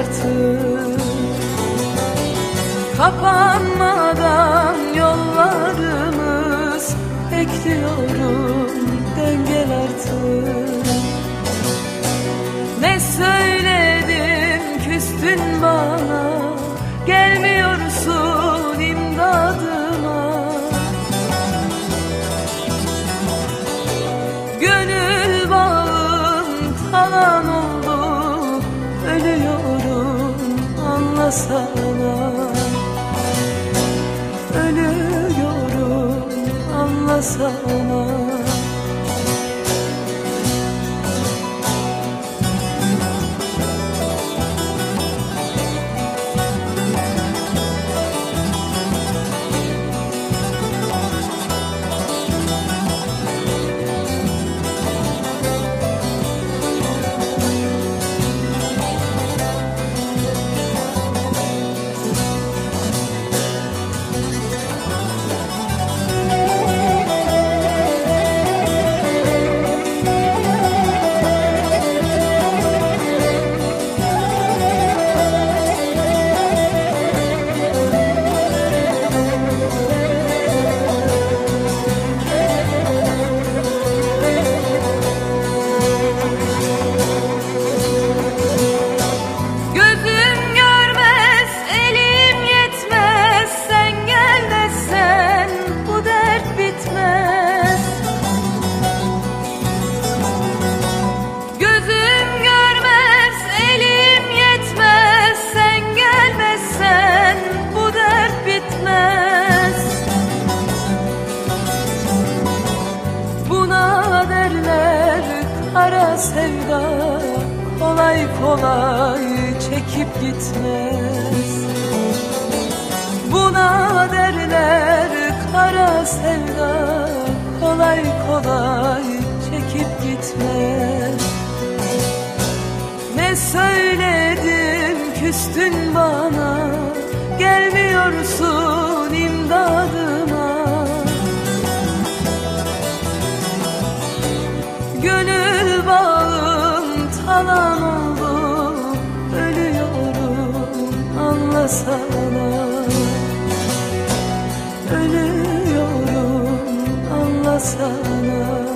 artık. Kapanmadan yollarımız, bekliyorum dengel artık. Ne söyledim küstün bana, gelmiyorsun imdadıma. Gönül bağım talan oldu, ölüyorum anlasana. Ölüyorum anlasana. Kara sevda kolay kolay çekip gitmez. Buna derler kara sevda kolay kolay çekip gitmez. Ne söyledim küstün bana, gelmiyorsun imdadıma. Gönül bağım talan oldu, ölüyorum anlasana. Ölüyorum anlasana.